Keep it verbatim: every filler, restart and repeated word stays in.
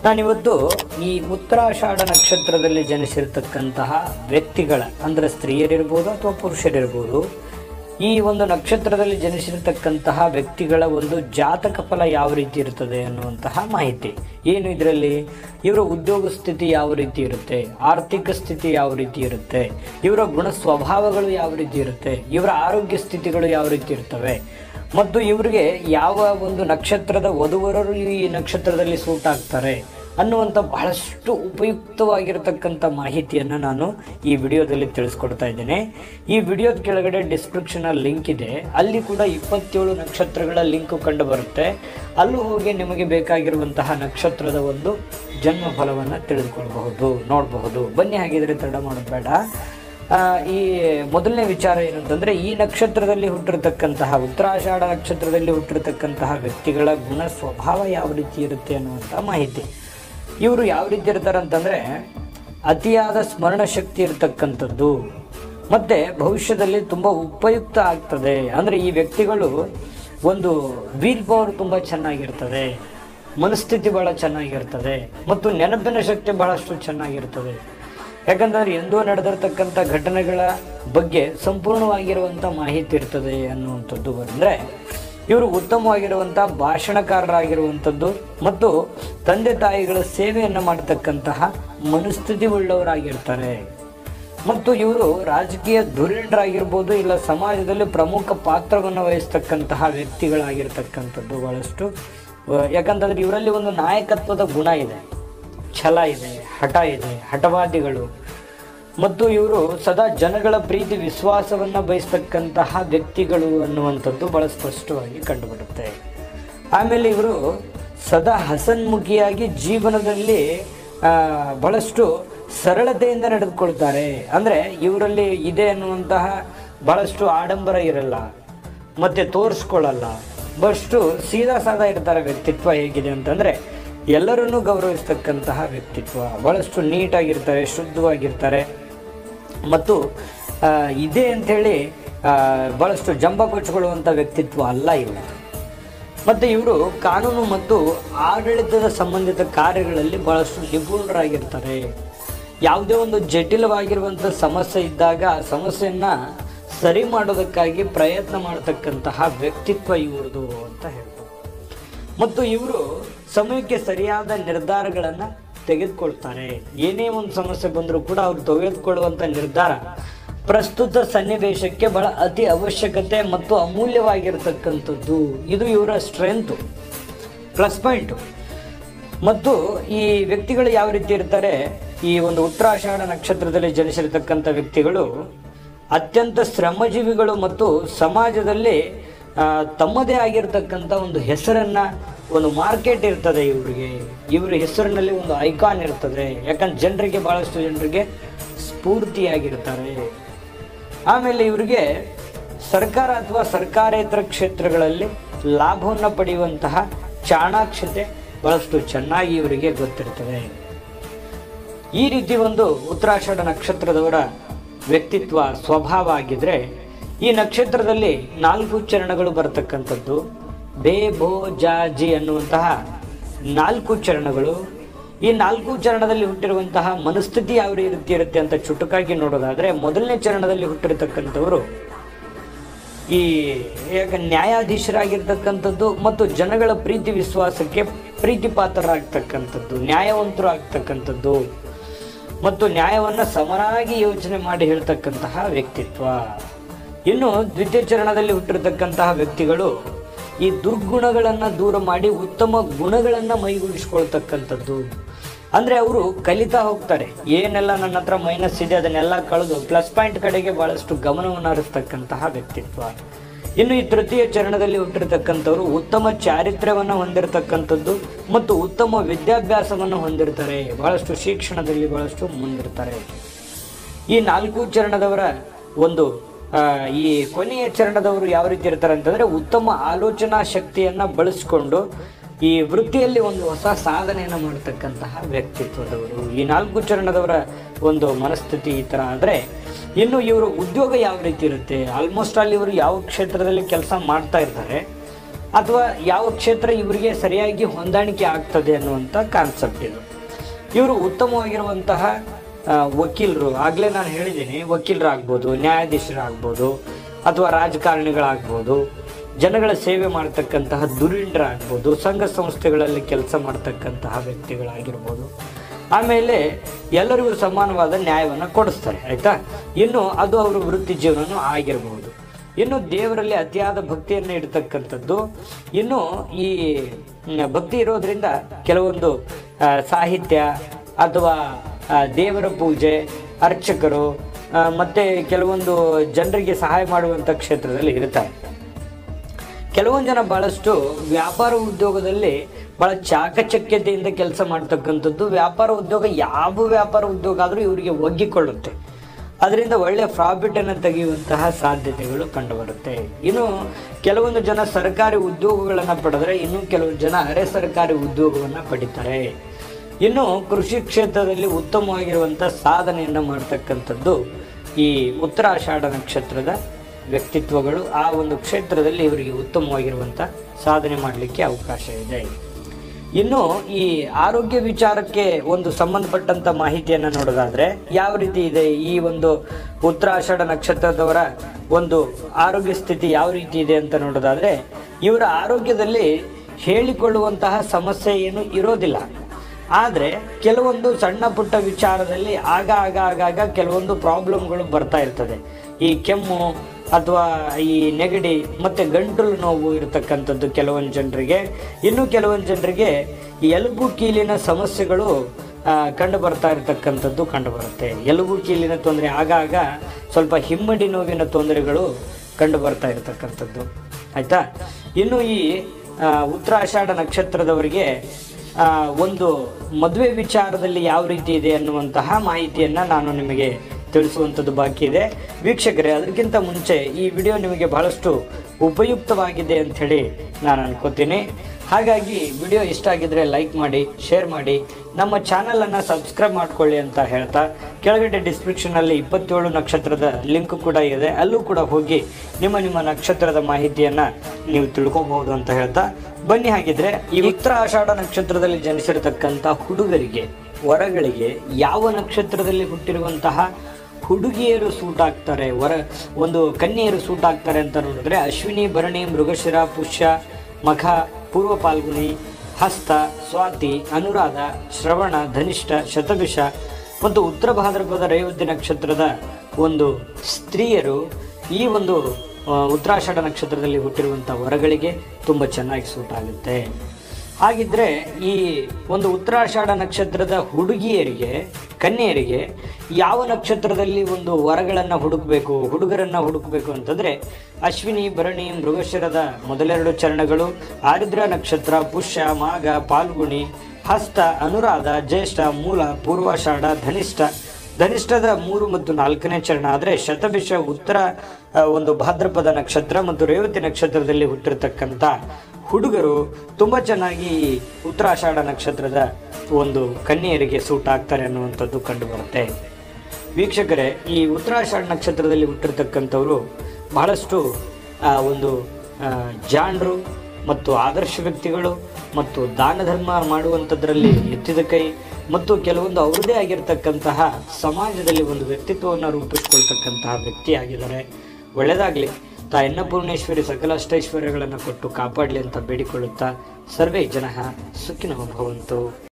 ನಾನಿವತ್ತು ಈ ಉತ್ತರಾಷಾಢ ನಕ್ಷತ್ರದಲ್ಲಿ ಜನಿಸಿರ್ತಕ್ಕಂತಹ ವ್ಯಕ್ತಿಗಳ ಅಂದರೆ ಸ್ತ್ರೀಯರಿರ್ಬೋದು ಅಥವಾ ಪುರುಷರಿರ್ಬೋದು, ಈ ಒಂದು ನಕ್ಷತ್ರದಲ್ಲಿ ಜನಿಸಿರ್ತಕ್ಕಂತಹ ವ್ಯಕ್ತಿಗಳ ಒಂದು ಜಾತಕ ಫಲ ಯಾವ ರೀತಿ ಇರ್ತದೆ ಅನ್ನುವಂತಹ ಮಾಹಿತಿ ಏನು. ಇದರಲ್ಲಿ ಇವರ ಉದ್ಯೋಗ ಸ್ಥಿತಿ ಯಾವ ರೀತಿ ಇರುತ್ತೆ, ಆರ್ಥಿಕ ಸ್ಥಿತಿ ಯಾವ ರೀತಿ ಇರುತ್ತೆ, ಇವರ ಗುಣ ಸ್ವಭಾವಗಳು ಯಾವ ರೀತಿ ಇರುತ್ತೆ, ಇವರ ಆರೋಗ್ಯ ಸ್ಥಿತಿಗಳು ಯಾವ ರೀತಿ ಇರ್ತವೆ, ಮತ್ತು ಇವರಿಗೆ ಯಾವ ಒಂದು ನಕ್ಷತ್ರದ ವಧುವರರು ಈ ನಕ್ಷತ್ರದಲ್ಲಿ ಸೂಟ್ ಆಗ್ತಾರೆ ಅನ್ನುವಂಥ ಬಹಳಷ್ಟು ಉಪಯುಕ್ತವಾಗಿರತಕ್ಕಂಥ ಮಾಹಿತಿಯನ್ನು ನಾನು ಈ ವಿಡಿಯೋದಲ್ಲಿ ತಿಳಿಸ್ಕೊಡ್ತಾ ಇದ್ದೇನೆ. ಈ ವಿಡಿಯೋದ ಕೆಳಗಡೆ ಡಿಸ್ಕ್ರಿಪ್ಷನಲ್ಲಿ ಲಿಂಕ್ ಇದೆ, ಅಲ್ಲಿ ಕೂಡ ಇಪ್ಪತ್ತೇಳು ನಕ್ಷತ್ರಗಳ ಲಿಂಕು ಕಂಡು ಬರುತ್ತೆ. ಅಲ್ಲೂ ಹೋಗಿ ನಿಮಗೆ ಬೇಕಾಗಿರುವಂತಹ ನಕ್ಷತ್ರದ ಒಂದು ಜನ್ಮ ಫಲವನ್ನು ತಿಳಿದುಕೊಳ್ಬಹುದು, ನೋಡಬಹುದು. ಬನ್ನಿ, ಹಾಗಿದ್ರೆ ತಡ ಮಾಡೋದು ಬೇಡ. ಈ ಮೊದಲನೇ ವಿಚಾರ ಏನಂತಂದರೆ, ಈ ನಕ್ಷತ್ರದಲ್ಲಿ ಹುಟ್ಟಿರ್ತಕ್ಕಂತಹ ಉತ್ತರಾಷಾಢ ನಕ್ಷತ್ರದಲ್ಲಿ ಹುಟ್ಟಿರ್ತಕ್ಕಂತಹ ವ್ಯಕ್ತಿಗಳ ಗುಣ ಸ್ವಭಾವ ಯಾವ ರೀತಿ ಇರುತ್ತೆ ಅನ್ನುವಂಥ ಮಾಹಿತಿ. ಇವರು ಯಾವ ರೀತಿ ಇರ್ತಾರೆ ಅಂತಂದರೆ, ಅತಿಯಾದ ಸ್ಮರಣ ಶಕ್ತಿ ಇರತಕ್ಕಂಥದ್ದು ಮತ್ತು ಭವಿಷ್ಯದಲ್ಲಿ ತುಂಬ ಉಪಯುಕ್ತ ಆಗ್ತದೆ. ಅಂದರೆ ಈ ವ್ಯಕ್ತಿಗಳು ಒಂದು ವೀಲ್ ಪವರ್ ತುಂಬ ಚೆನ್ನಾಗಿರ್ತದೆ, ಮನಸ್ಥಿತಿ ಭಾಳ ಚೆನ್ನಾಗಿರ್ತದೆ ಮತ್ತು ನೆನಪಿನ ಶಕ್ತಿ ಬಹಳಷ್ಟು ಚೆನ್ನಾಗಿರ್ತದೆ. ಯಾಕಂತಂದ್ರೆ ಎಂದೋ ನಡೆದಿರ್ತಕ್ಕಂಥ ಘಟನೆಗಳ ಬಗ್ಗೆ ಸಂಪೂರ್ಣವಾಗಿರುವಂಥ ಮಾಹಿತಿ ಇರ್ತದೆ ಅನ್ನುವಂಥದ್ದು. ಅಂದರೆ ಇವರು ಉತ್ತಮವಾಗಿರುವಂಥ ಭಾಷಣಕಾರರಾಗಿರುವಂಥದ್ದು ಮತ್ತು ತಂದೆ ತಾಯಿಗಳ ಸೇವೆಯನ್ನು ಮಾಡತಕ್ಕಂತಹ ಮನಸ್ಥಿತಿ ಉಳ್ಳವರಾಗಿರ್ತಾರೆ. ಮತ್ತು ಇವರು ರಾಜಕೀಯ ಧುರೀಣರಾಗಿರ್ಬೋದು, ಇಲ್ಲ ಸಮಾಜದಲ್ಲಿ ಪ್ರಮುಖ ಪಾತ್ರವನ್ನು ವಹಿಸ್ತಕ್ಕಂತಹ ವ್ಯಕ್ತಿಗಳಾಗಿರ್ತಕ್ಕಂಥದ್ದು ಬಹಳಷ್ಟು. ಯಾಕಂತಂದ್ರೆ ಇವರಲ್ಲಿ ಒಂದು ನಾಯಕತ್ವದ ಗುಣ ಇದೆ, ಛಲ ಇದೆ, ಹಠ ಇದೆ, ಹಠವಾದಿಗಳು. ಮತ್ತು ಇವರು ಸದಾ ಜನಗಳ ಪ್ರೀತಿ ವಿಶ್ವಾಸವನ್ನು ಬಯಸ್ತಕ್ಕಂತಹ ವ್ಯಕ್ತಿಗಳು ಅನ್ನುವಂಥದ್ದು ಬಹಳ ಸ್ಪಷ್ಟವಾಗಿ ಕಂಡುಬರುತ್ತೆ. ಆಮೇಲೆ ಇವರು ಸದಾ ಹಸನ್ಮುಖಿಯಾಗಿ ಜೀವನದಲ್ಲಿ ಬಹಳಷ್ಟು ಸರಳತೆಯಿಂದ ನಡೆದುಕೊಳ್ತಾರೆ. ಅಂದರೆ ಇವರಲ್ಲಿ ಇದೆ ಅನ್ನುವಂತಹ ಬಹಳಷ್ಟು ಆಡಂಬರ ಇರಲ್ಲ ಮತ್ತು ತೋರಿಸ್ಕೊಳ್ಳಲ್ಲ, ಬಹಳಷ್ಟು ಸೀದಾ ಸಾದಾ ಇರ್ತಾರೆ. ವ್ಯಕ್ತಿತ್ವ ಹೇಗಿದೆ ಅಂತಂದರೆ ಎಲ್ಲರನ್ನೂ ಗೌರವಿಸ್ತಕ್ಕಂತಹ ವ್ಯಕ್ತಿತ್ವ, ಬಹಳಷ್ಟು ನೀಟಾಗಿರ್ತಾರೆ, ಶುದ್ಧವಾಗಿರ್ತಾರೆ ಮತ್ತು ಇದೆ ಅಂಥೇಳಿ ಭಾಳಷ್ಟು ಜಂಬ ಕೊಚ್ಕೊಳ್ಳುವಂಥ ವ್ಯಕ್ತಿತ್ವ ಅಲ್ಲ ಇವರು. ಮತ್ತು ಇವರು ಕಾನೂನು ಮತ್ತು ಆಡಳಿತದ ಸಂಬಂಧಿತ ಕಾರ್ಯಗಳಲ್ಲಿ ಭಾಳಷ್ಟು ನಿಪುಣರಾಗಿರ್ತಾರೆ. ಯಾವುದೇ ಒಂದು ಜಟಿಲವಾಗಿರುವಂಥ ಸಮಸ್ಯೆ ಇದ್ದಾಗ ಆ ಸಮಸ್ಯೆಯನ್ನು ಸರಿ ಮಾಡೋದಕ್ಕಾಗಿ ಪ್ರಯತ್ನ ಮಾಡತಕ್ಕಂತಹ ವ್ಯಕ್ತಿತ್ವ ಇವ್ರದು ಅಂತ ಹೇಳ್ತಾರೆ. ಮತ್ತು ಇವರು ಸಮಯಕ್ಕೆ ಸರಿಯಾದ ನಿರ್ಧಾರಗಳನ್ನು ತೆಗೆದುಕೊಳ್ತಾರೆ. ಏನೇ ಒಂದು ಸಮಸ್ಯೆ ಬಂದರೂ ಕೂಡ ಅವರು ತೆಗೆದುಕೊಳ್ಳುವಂಥ ನಿರ್ಧಾರ ಪ್ರಸ್ತುತ ಸನ್ನಿವೇಶಕ್ಕೆ ಬಹಳ ಅತಿ ಅವಶ್ಯಕತೆ ಮತ್ತು ಅಮೂಲ್ಯವಾಗಿರ್ತಕ್ಕಂಥದ್ದು. ಇದು ಇವರ ಸ್ಟ್ರೆಂತು, ಪ್ಲಸ್ ಪಾಯಿಂಟು. ಮತ್ತು ಈ ವ್ಯಕ್ತಿಗಳು ಯಾವ ರೀತಿ ಇರ್ತಾರೆ, ಈ ಒಂದು ಉತ್ತರಾಷಾಢ ನಕ್ಷತ್ರದಲ್ಲಿ ಜನಿಸಿರ್ತಕ್ಕಂಥ ವ್ಯಕ್ತಿಗಳು ಅತ್ಯಂತ ಶ್ರಮಜೀವಿಗಳು ಮತ್ತು ಸಮಾಜದಲ್ಲಿ ತಮ್ಮದೇ ಆಗಿರ್ತಕ್ಕಂಥ ಒಂದು ಹೆಸರನ್ನು, ಒಂದು ಮಾರ್ಕೆಟ್ ಇರ್ತದೆ ಇವರಿಗೆ. ಇವರ ಹೆಸರಿನಲ್ಲಿ ಒಂದು ಐಕಾನ್ ಇರ್ತದೆ. ಯಾಕಂದ್ರೆ ಜನರಿಗೆ, ಭಾಳಷ್ಟು ಜನರಿಗೆ ಸ್ಫೂರ್ತಿಯಾಗಿರ್ತಾರೆ. ಆಮೇಲೆ ಇವರಿಗೆ ಸರ್ಕಾರ ಅಥವಾ ಸರ್ಕಾರೇತರ ಕ್ಷೇತ್ರಗಳಲ್ಲಿ ಲಾಭವನ್ನು ಪಡೆಯುವಂತಹ ಚಾಣಾಕ್ಷತೆ ಬಹಳಷ್ಟು ಚೆನ್ನಾಗಿ ಇವರಿಗೆ ಗೊತ್ತಿರ್ತದೆ. ಈ ರೀತಿ ಒಂದು ಉತ್ತರಾಷಾಢ ನಕ್ಷತ್ರದವರ ವ್ಯಕ್ತಿತ್ವ ಸ್ವಭಾವ ಆಗಿದ್ರೆ, ಈ ನಕ್ಷತ್ರದಲ್ಲಿ ನಾಲ್ಕು ಚರಣಗಳು ಬರತಕ್ಕಂಥದ್ದು. ಬೇ ಭೋ ಜಾ ಜಿ ಅನ್ನುವಂತಹ ನಾಲ್ಕು ಚರಣಗಳು. ಈ ನಾಲ್ಕು ಚರಣದಲ್ಲಿ ಹುಟ್ಟಿರುವಂತಹ ಮನಸ್ಥಿತಿ ಯಾವ ರೀತಿ ಇರುತ್ತೆ ಅಂತ ಚುಟುಕಾಗಿ ನೋಡೋದಾದರೆ, ಮೊದಲನೇ ಚರಣದಲ್ಲಿ ಹುಟ್ಟಿರತಕ್ಕಂಥವರು ಈ ಯಾಕ ನ್ಯಾಯಾಧೀಶರಾಗಿರ್ತಕ್ಕಂಥದ್ದು ಮತ್ತು ಜನಗಳ ಪ್ರೀತಿ ವಿಶ್ವಾಸಕ್ಕೆ ಪ್ರೀತಿ ಪಾತ್ರರಾಗ್ತಕ್ಕಂಥದ್ದು, ನ್ಯಾಯವಂತರು ಆಗ್ತಕ್ಕಂಥದ್ದು ಮತ್ತು ನ್ಯಾಯವನ್ನು ಸಮನಾಗಿ ಯೋಚನೆ ಮಾಡಿ ಹೇಳ್ತಕ್ಕಂತಹ ವ್ಯಕ್ತಿತ್ವ. ಇನ್ನು ದ್ವಿತೀಯ ಚರಣದಲ್ಲಿ ಹುಟ್ಟಿರ್ತಕ್ಕಂತಹ ವ್ಯಕ್ತಿಗಳು ಈ ದುರ್ಗುಣಗಳನ್ನು ದೂರ ಮಾಡಿ ಉತ್ತಮ ಗುಣಗಳನ್ನು ಮೈಗೂಡಿಸ್ಕೊಳ್ತಕ್ಕಂಥದ್ದು. ಅಂದರೆ ಅವರು ಕಲಿತಾ ಹೋಗ್ತಾರೆ. ಏನೆಲ್ಲ ನನ್ನ ಹತ್ರ ಮೈನಸ್ ಇದೆ ಅದನ್ನೆಲ್ಲ ಕಳೆದು ಪ್ಲಸ್ ಪಾಯಿಂಟ್ ಕಡೆಗೆ ಭಾಳಷ್ಟು ಗಮನವನ್ನು ಹರಿಸ್ತಕ್ಕಂತಹ ವ್ಯಕ್ತಿತ್ವ. ಇನ್ನು ಈ ತೃತೀಯ ಚರಣದಲ್ಲಿ ಹುಟ್ಟಿರ್ತಕ್ಕಂಥವ್ರು ಉತ್ತಮ ಚಾರಿತ್ರ್ಯವನ್ನು ಹೊಂದಿರತಕ್ಕಂಥದ್ದು ಮತ್ತು ಉತ್ತಮ ವಿದ್ಯಾಭ್ಯಾಸವನ್ನು ಹೊಂದಿರ್ತಾರೆ. ಬಹಳಷ್ಟು ಶಿಕ್ಷಣದಲ್ಲಿ ಬಹಳಷ್ಟು ಮುಂದಿರ್ತಾರೆ. ಈ ನಾಲ್ಕು ಚರಣದವರ ಒಂದು ಈ ಕೊನೆಯ ಚರಣದವರು ಯಾವ ರೀತಿ ಇರ್ತಾರೆ ಅಂತಂದರೆ, ಉತ್ತಮ ಆಲೋಚನಾ ಶಕ್ತಿಯನ್ನು ಬಳಸಿಕೊಂಡು ಈ ವೃತ್ತಿಯಲ್ಲಿ ಒಂದು ಹೊಸ ಸಾಧನೆಯನ್ನು ಮಾಡತಕ್ಕಂತಹ ವ್ಯಕ್ತಿತ್ವದವರು. ಈ ನಾಲ್ಕು ಚರಣದವರ ಒಂದು ಮನಸ್ಥಿತಿ ಈ ಥರ ಆದರೆ, ಇನ್ನು ಇವರು ಉದ್ಯೋಗ ಯಾವ ರೀತಿ ಇರುತ್ತೆ, ಆಲ್ಮೋಸ್ಟ್ ಅಲ್ಲಿ ಇವರು ಯಾವ ಕ್ಷೇತ್ರದಲ್ಲಿ ಕೆಲಸ ಮಾಡ್ತಾ ಇರ್ತಾರೆ ಅಥವಾ ಯಾವ ಕ್ಷೇತ್ರ ಇವರಿಗೆ ಸರಿಯಾಗಿ ಹೊಂದಾಣಿಕೆ ಆಗ್ತದೆ ಅನ್ನುವಂಥ ಕಾನ್ಸೆಪ್ಟ್ ಇದು. ಇವರು ಉತ್ತಮವಾಗಿರುವಂತಹ ವಕೀಲರು, ಆಗಲೇ ನಾನು ಹೇಳಿದ್ದೀನಿ, ವಕೀಲರಾಗ್ಬೋದು, ನ್ಯಾಯಾಧೀಶರಾಗ್ಬೋದು, ಅಥವಾ ರಾಜಕಾರಣಿಗಳಾಗ್ಬೋದು, ಜನಗಳ ಸೇವೆ ಮಾಡ್ತಕ್ಕಂತಹ ಧುರೀಣರಾಗ್ಬೋದು, ಸಂಘ ಸಂಸ್ಥೆಗಳಲ್ಲಿ ಕೆಲಸ ಮಾಡ್ತಕ್ಕಂತಹ ವ್ಯಕ್ತಿಗಳಾಗಿರ್ಬೋದು. ಆಮೇಲೆ ಎಲ್ಲರಿಗೂ ಸಮಾನವಾದ ನ್ಯಾಯವನ್ನು ಕೊಡಿಸ್ತಾರೆ, ಆಯಿತಾ. ಇನ್ನು ಅದು ಅವರ ವೃತ್ತಿ ಜೀವನನೂ ಆಗಿರ್ಬೋದು. ಇನ್ನು ದೇವರಲ್ಲಿ ಅತಿಯಾದ ಭಕ್ತಿಯನ್ನು ಇಡ್ತಕ್ಕಂಥದ್ದು. ಇನ್ನು ಈ ಭಕ್ತಿ ಇರೋದ್ರಿಂದ ಕೆಲವೊಂದು ಸಾಹಿತ್ಯ ಅಥವಾ ದೇವರ ಪೂಜೆ, ಅರ್ಚಕರು ಮತ್ತು ಕೆಲವೊಂದು ಜನರಿಗೆ ಸಹಾಯ ಮಾಡುವಂಥ ಕ್ಷೇತ್ರದಲ್ಲಿ ಇರ್ತಾರೆ. ಕೆಲವೊಂದು ಜನ ಭಾಳಷ್ಟು ವ್ಯಾಪಾರ ಉದ್ಯೋಗದಲ್ಲಿ ಭಾಳ ಚಾಕಚಕ್ಯತೆಯಿಂದ ಕೆಲಸ ಮಾಡ್ತಕ್ಕಂಥದ್ದು. ವ್ಯಾಪಾರ ಉದ್ಯೋಗ ಯಾವ ವ್ಯಾಪಾರ ಉದ್ಯೋಗ ಆದರೂ ಇವರಿಗೆ ಒಗ್ಗಿಕೊಳ್ಳುತ್ತೆ. ಅದರಿಂದ ಒಳ್ಳೆಯ ಪ್ರಾಫಿಟನ್ನು ತೆಗೆಯುವಂತಹ ಸಾಧ್ಯತೆಗಳು ಕಂಡುಬರುತ್ತೆ. ಇನ್ನು ಕೆಲವೊಂದು ಜನ ಸರ್ಕಾರಿ ಉದ್ಯೋಗಗಳನ್ನು ಪಡೆದರೆ, ಇನ್ನು ಕೆಲವೊಂದು ಜನ ಅರೆ ಸರ್ಕಾರಿ ಉದ್ಯೋಗವನ್ನು ಪಡಿತಾರೆ. ಇನ್ನು ಕೃಷಿ ಕ್ಷೇತ್ರದಲ್ಲಿ ಉತ್ತಮವಾಗಿರುವಂಥ ಸಾಧನೆಯನ್ನು ಮಾಡ್ತಕ್ಕಂಥದ್ದು ಈ ಉತ್ತರಾಷಾಢ ನಕ್ಷತ್ರದ ವ್ಯಕ್ತಿತ್ವಗಳು. ಆ ಒಂದು ಕ್ಷೇತ್ರದಲ್ಲಿ ಇವರಿಗೆ ಉತ್ತಮವಾಗಿರುವಂಥ ಸಾಧನೆ ಮಾಡಲಿಕ್ಕೆ ಅವಕಾಶ ಇದೆ. ಇನ್ನು ಈ ಆರೋಗ್ಯ ವಿಚಾರಕ್ಕೆ ಒಂದು ಸಂಬಂಧಪಟ್ಟಂಥ ಮಾಹಿತಿಯನ್ನು ನೋಡೋದಾದರೆ ಯಾವ ರೀತಿ ಇದೆ, ಈ ಒಂದು ಉತ್ತರಾಷಾಢ ನಕ್ಷತ್ರದವರ ಒಂದು ಆರೋಗ್ಯ ಸ್ಥಿತಿ ಯಾವ ರೀತಿ ಇದೆ ಅಂತ ನೋಡೋದಾದರೆ, ಇವರ ಆರೋಗ್ಯದಲ್ಲಿ ಹೇಳಿಕೊಳ್ಳುವಂತಹ ಸಮಸ್ಯೆ ಏನು ಇರೋದಿಲ್ಲ. ಆದರೆ ಕೆಲವೊಂದು ಸಣ್ಣ ಪುಟ್ಟ ವಿಚಾರದಲ್ಲಿ ಆಗ ಆಗ ಆಗಾಗ ಕೆಲವೊಂದು ಪ್ರಾಬ್ಲಮ್ಗಳು ಬರ್ತಾ ಇರ್ತದೆ. ಈ ಕೆಮ್ಮು ಅಥವಾ ಈ ನೆಗಡಿ ಮತ್ತು ಗಂಟಲು ನೋವು ಇರತಕ್ಕಂಥದ್ದು ಕೆಲವೊಂದು ಜನರಿಗೆ. ಇನ್ನು ಕೆಲವೊಂದು ಜನರಿಗೆ ಎಲುಬು ಕೀಲಿನ ಸಮಸ್ಯೆಗಳು ಕಂಡು ಬರ್ತಾ ಇರತಕ್ಕಂಥದ್ದು ಕಂಡುಬರುತ್ತೆ. ಎಲುಬು ಕೀಲಿನ ತೊಂದರೆ, ಆಗಾಗ ಸ್ವಲ್ಪ ಹಿಮ್ಮಡಿ ನೋವಿನ ತೊಂದರೆಗಳು ಕಂಡು ಬರ್ತಾ ಇರತಕ್ಕಂಥದ್ದು, ಆಯಿತಾ. ಇನ್ನು ಈ ಉತ್ತರಾಷಾಢ ನಕ್ಷತ್ರದವರಿಗೆ ಒಂದು ಮದುವೆ ವಿಚಾರದಲ್ಲಿ ಯಾವ ರೀತಿ ಇದೆ ಅನ್ನುವಂತಹ ಮಾಹಿತಿಯನ್ನು ನಾನು ನಿಮಗೆ ತಿಳಿಸುವಂಥದ್ದು ಬಾಕಿ ಇದೆ. ವೀಕ್ಷಕರೇ, ಅದಕ್ಕಿಂತ ಮುಂಚೆ ಈ ವಿಡಿಯೋ ನಿಮಗೆ ಬಹಳಷ್ಟು ಉಪಯುಕ್ತವಾಗಿದೆ ಅಂಥೇಳಿ ನಾನು ಅನ್ಕೋತೀನಿ. ಹಾಗಾಗಿ ವಿಡಿಯೋ ಇಷ್ಟ ಆಗಿದ್ದರೆ ಲೈಕ್ ಮಾಡಿ, ಶೇರ್ ಮಾಡಿ, ನಮ್ಮ ಚಾನಲನ್ನು ಸಬ್ಸ್ಕ್ರೈಬ್ ಮಾಡ್ಕೊಳ್ಳಿ ಅಂತ ಹೇಳ್ತಾ, ಕೆಳಗಡೆ ಡಿಸ್ಕ್ರಿಪ್ಷನಲ್ಲಿ ಇಪ್ಪತ್ತೇಳು ನಕ್ಷತ್ರದ ಲಿಂಕ್ ಕೂಡ ಇದೆ, ಅಲ್ಲೂ ಕೂಡ ಹೋಗಿ ನಿಮ್ಮ ನಿಮ್ಮ ನಕ್ಷತ್ರದ ಮಾಹಿತಿಯನ್ನು ನೀವು ತಿಳ್ಕೊಬಹುದು ಅಂತ ಹೇಳ್ತಾ ಬನ್ನಿ. ಹಾಗಿದ್ರೆ ಈ ಉತ್ತರಾಷಾಢ ನಕ್ಷತ್ರದಲ್ಲಿ ಜನಿಸಿರತಕ್ಕಂಥ ಹುಡುಗರಿಗೆ, ವರಗಳಿಗೆ ಯಾವ ನಕ್ಷತ್ರದಲ್ಲಿ ಹುಟ್ಟಿರುವಂತಹ ಹುಡುಗಿಯರು ಸೂಟ್ ಆಗ್ತಾರೆ, ವರ ಒಂದು ಕನ್ಯೆಯರು ಸೂಟ್ ಆಗ್ತಾರೆ ಅಂತ ನೋಡಿದ್ರೆ ಅಶ್ವಿನಿ, ಭರಣಿ, ಮೃಗಶಿರ, ಪುಷ್ಯ, ಮಖ, ಪೂರ್ವ ಪಾಲ್ಗುಣಿ, ಹಸ್ತ, ಸ್ವಾತಿ, ಅನುರಾಧ, ಶ್ರವಣ, ಧನಿಷ್ಠ, ಶತಭಿಷ ಮತ್ತು ಉತ್ತರ ಭಾದ್ರಪದ ರೇವತಿ ನಕ್ಷತ್ರದ ಒಂದು ಸ್ತ್ರೀಯರು ಈ ಒಂದು ಉತ್ತರಾಷಾಢ ನಕ್ಷತ್ರದಲ್ಲಿ ಹುಟ್ಟಿರುವಂಥ ವರಗಳಿಗೆ ತುಂಬ ಚೆನ್ನಾಗಿ ಸೂಟ್ ಆಗುತ್ತೆ. ಹಾಗಿದ್ರೆ ಈ ಒಂದು ಉತ್ತರಾಷಾಢ ನಕ್ಷತ್ರದ ಹುಡುಗಿಯರಿಗೆ, ಕನ್ಯೆಯರಿಗೆ ಯಾವ ನಕ್ಷತ್ರದಲ್ಲಿ ಒಂದು ವರಗಳನ್ನು ಹುಡುಕಬೇಕು, ಹುಡುಗರನ್ನು ಹುಡುಕಬೇಕು ಅಂತಂದರೆ ಅಶ್ವಿನಿ, ಭರಣಿ, ಮೃಗಶಿರದ ಮೊದಲೆರಡು ಚರಣಗಳು, ಆರಿದ್ರ ನಕ್ಷತ್ರ, ಪುಷ್ಯ, ಮಾಘ, ಪಾಲ್ಗುಣಿ, ಹಸ್ತ, ಅನುರಾಧ, ಜ್ಯೇಷ್ಠ, ಮೂಲ, ಪೂರ್ವಾಷಾಢ, ಧನಿಷ್ಠ, ಧನಿಷ್ಠದ ಮೂರು ಮತ್ತು ನಾಲ್ಕನೇ ಚರಣ ಆದರೆ ಶತಭಿಷ, ಉತ್ತರ ಒಂದು ಭಾದ್ರಪದ ನಕ್ಷತ್ರ ಮತ್ತು ರೇವತಿ ನಕ್ಷತ್ರದಲ್ಲಿ ಹುಟ್ಟಿರ್ತಕ್ಕಂಥ ಹುಡುಗರು ತುಂಬ ಚೆನ್ನಾಗಿ ಉತ್ತರಾಷಾಢ ನಕ್ಷತ್ರದ ಒಂದು ಕನ್ಯೆಯರಿಗೆ ಸೂಟ್ ಆಗ್ತಾರೆ ಅನ್ನುವಂಥದ್ದು ಕಂಡುಬರುತ್ತೆ. ವೀಕ್ಷಕರೇ, ಈ ಉತ್ತರಾಷಾಢ ನಕ್ಷತ್ರದಲ್ಲಿ ಹುಟ್ಟಿರ್ತಕ್ಕಂಥವರು ಬಹಳಷ್ಟು ಒಂದು ಜಾಣರು ಮತ್ತು ಆದರ್ಶ ವ್ಯಕ್ತಿಗಳು ಮತ್ತು ದಾನ ಧರ್ಮ ಮಾಡುವಂಥದ್ರಲ್ಲಿ ಎತ್ತಿದ ಕೈ ಮತ್ತು ಕೆಲವೊಂದು ಅವ್ರದ್ದೇ ಆಗಿರ್ತಕ್ಕಂತಹ ಸಮಾಜದಲ್ಲಿ ಒಂದು ವ್ಯಕ್ತಿತ್ವವನ್ನು ರೂಪಿಸ್ಕೊಳ್ತಕ್ಕಂತಹ ವ್ಯಕ್ತಿಯಾಗಿದ್ದಾರೆ. ಒಳ್ಳೆಯದಾಗಲಿ. ತಾಯಿ ಅನ್ನಪೂರ್ಣೇಶ್ವರಿ ಸಕಲ ಅಷ್ಟೈಶ್ವರ್ಯಗಳನ್ನು ಕೊಟ್ಟು ಕಾಪಾಡಲಿ ಅಂತ ಬೇಡಿಕೊಳ್ಳುತ್ತಾ ಸರ್ವೇ ಜನಃ ಸುಖಿನೋ ಭವಂತು.